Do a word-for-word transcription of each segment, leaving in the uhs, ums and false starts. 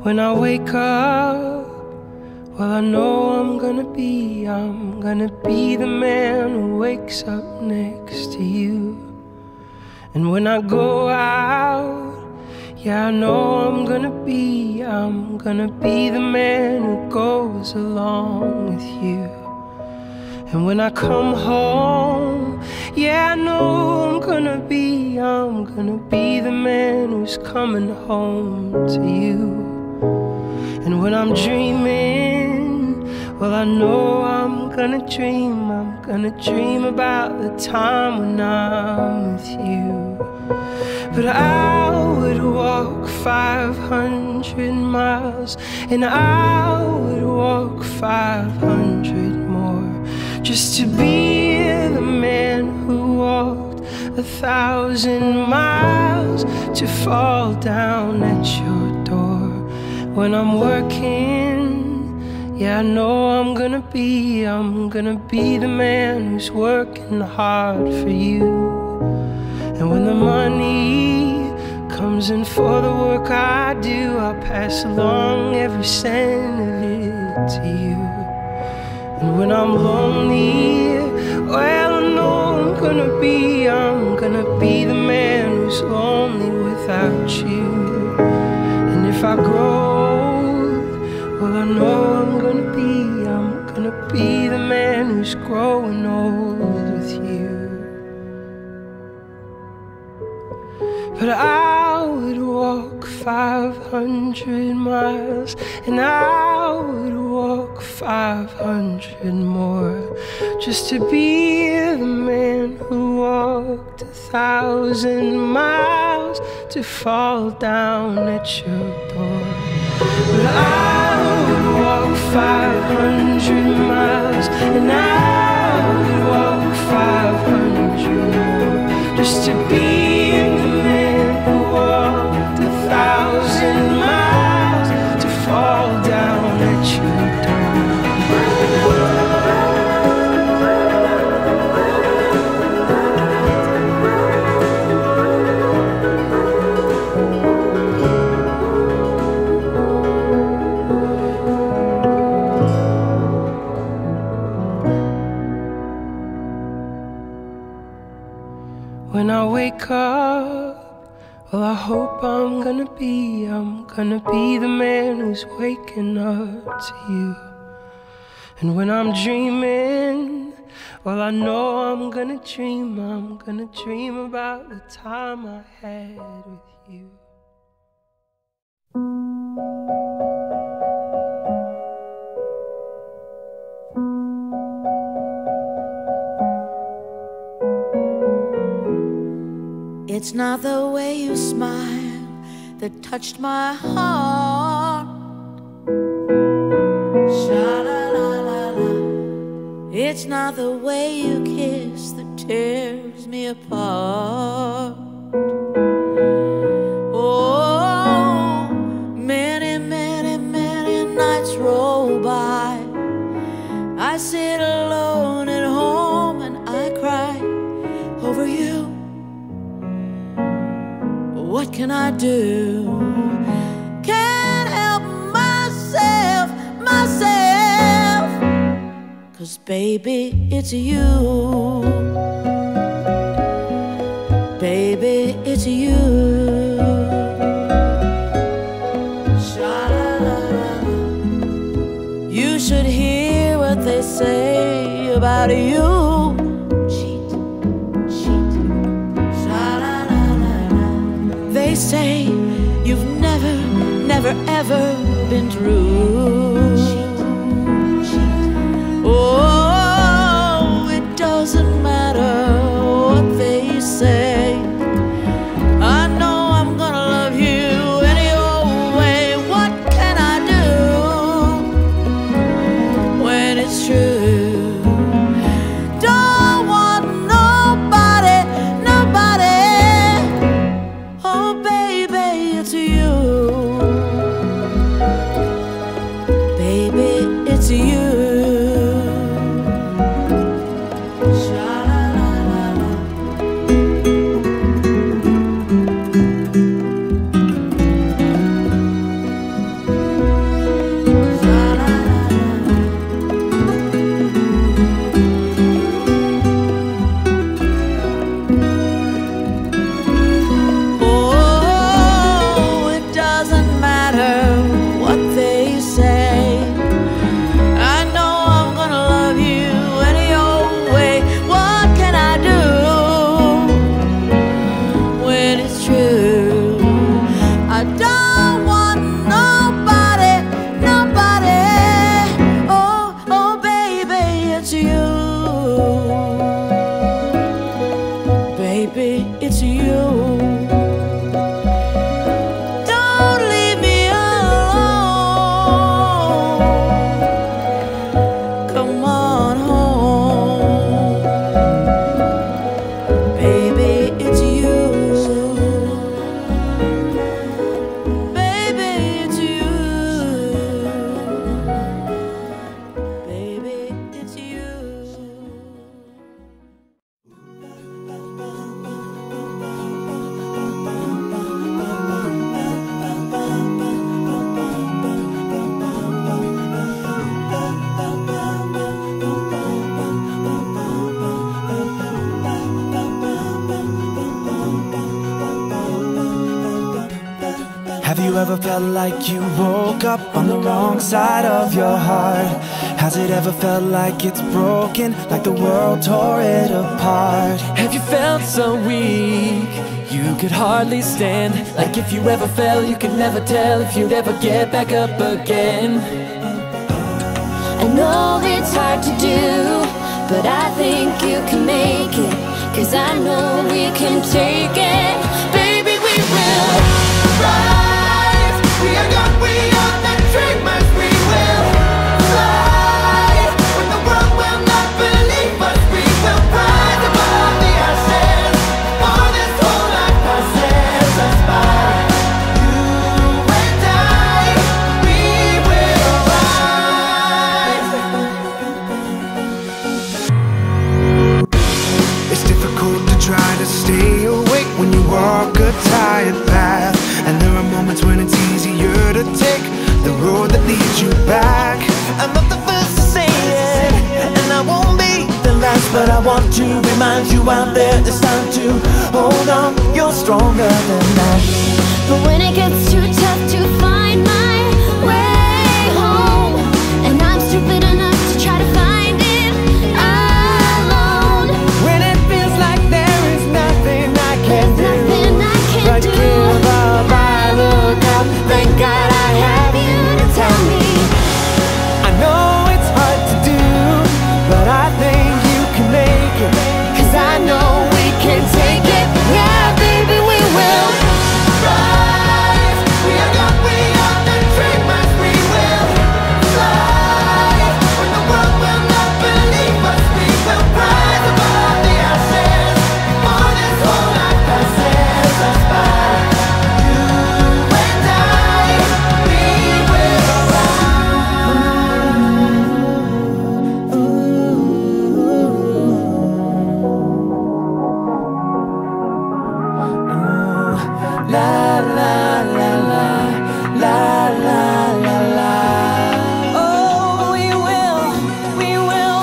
when I wake up, well, I know I'm gonna be, I'm gonna be the man who wakes up next to you. And when I go out, yeah, I know I'm gonna be, I'm gonna be the man who goes along with you. And when I come home, yeah, I know I'm gonna be, I'm gonna be the man who's coming home to you. And when I'm dreaming, well, I know I'm gonna dream, I'm gonna dream about the time when I'm with you. But I would walk five hundred miles, and I would walk five hundred more, just to be the man who walked a thousand miles, to fall down at your door. When I'm working, yeah, I know I'm gonna be, I'm gonna be the man who's working hard for you. And when the money comes in for the work I do, I'll pass along every cent of it to you. And when I'm lonely, well, I know I'm gonna be, I'm gonna be the man who's lonely without you. And if I grow old, well, I know I'm gonna be, I'm gonna be the man who's growing old with you. But I would walk five hundred miles, and I would walk five hundred more, just to be the man who walked a thousand miles, to fall down at your door. But I would walk five hundred miles, and I would walk five hundred more, just to be miles, to fall down at your door. When I wake up, well, I hope I'm gonna be, I'm gonna be the man who's waking up to you. And when I'm dreaming, well, I know I'm gonna dream, I'm gonna dream about the time I had with you. It's not the way you smile that touched my heart. Sha-la-la-la-la. It's not the way you kiss that tears me apart. Oh, many, many, many nights roll by. I sit alone at home and I cry over you. What can I do? Can't help myself, myself. 'Cause baby, it's you. Baby, it's you. Sha-la-la-la. You should hear what they say about you. They say you've never, never, ever been true. Oh, it doesn't matter what they say. I know I'm gonna love you any old way. What can I do when it's true? Don't want nobody, nobody. Oh, baby, it's you. ever felt like you woke up on the wrong side of your heart? Has it ever felt like it's broken, like the world tore it apart? Have you felt so weak you could hardly stand? Like if you ever fell, you could never tell if you'd ever get back up again. I know it's hard to do, but I think you can make it, 'cause I know we can take it. Baby, we will rise. We are young, we are the dreamers. We will fly. When the world will not believe us, we will rise above the ashes. For this whole life passes us by. You and I, we will rise. It's difficult to try to stay awake when you walk a tired path, and there are moments when it's easier to take the road that leads you back. I'm not the first to say it, and I won't be the last, but I want to remind you out there it's time to hold on. You're stronger than that. But when it gets too tough to find my way home, and I'm stupid enough to try to find it alone, When it feels like there is nothing I can do, nothing I can but do. give up, I look up, thank God I have you to tell me. I know it's hard to do, but I think you can make it, 'cause I know we can take it. Yeah, baby, we will rise. We are young, we are the dreamers. We will fly. When the world will not believe us, we will rise above the ashes. For this whole life passes us by. You and I, we will rise. La la la la la la la la. Oh, we will, we will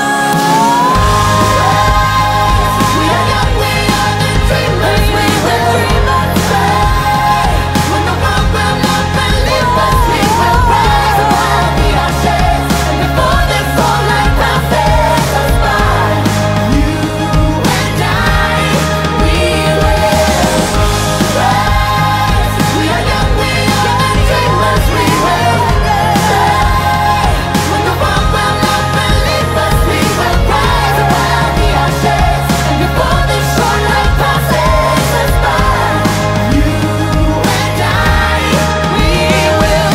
rise. We are young, we are the dreamers. We will fly. When the world will not believe us, we will rise above the ashes. And before this whole life passes us by, you and I, we will rise. We are young, we are the dreamers. We will fly. When the world will not believe us, we will rise above the ashes. And before this short life passes us by, you and I, we will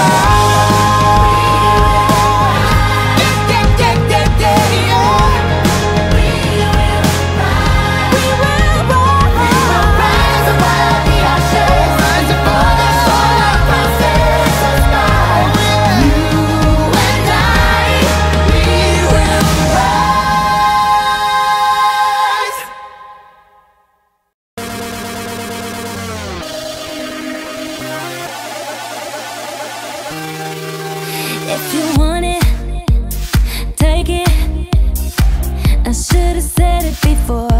rise. Yeah, yeah, yeah, yeah, yeah. We will rise. We will rise. We will rise above the ashes. Rise before this whole life passes us by. You and I, we will rise. If you want it, take it. I should have said it before.